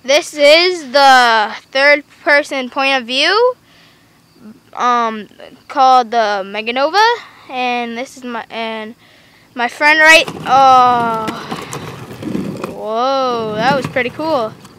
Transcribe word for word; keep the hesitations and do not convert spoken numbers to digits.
this is the third person point of view, um, called the Meganova, and this is my and my friend right. Oh, whoa, that was pretty cool.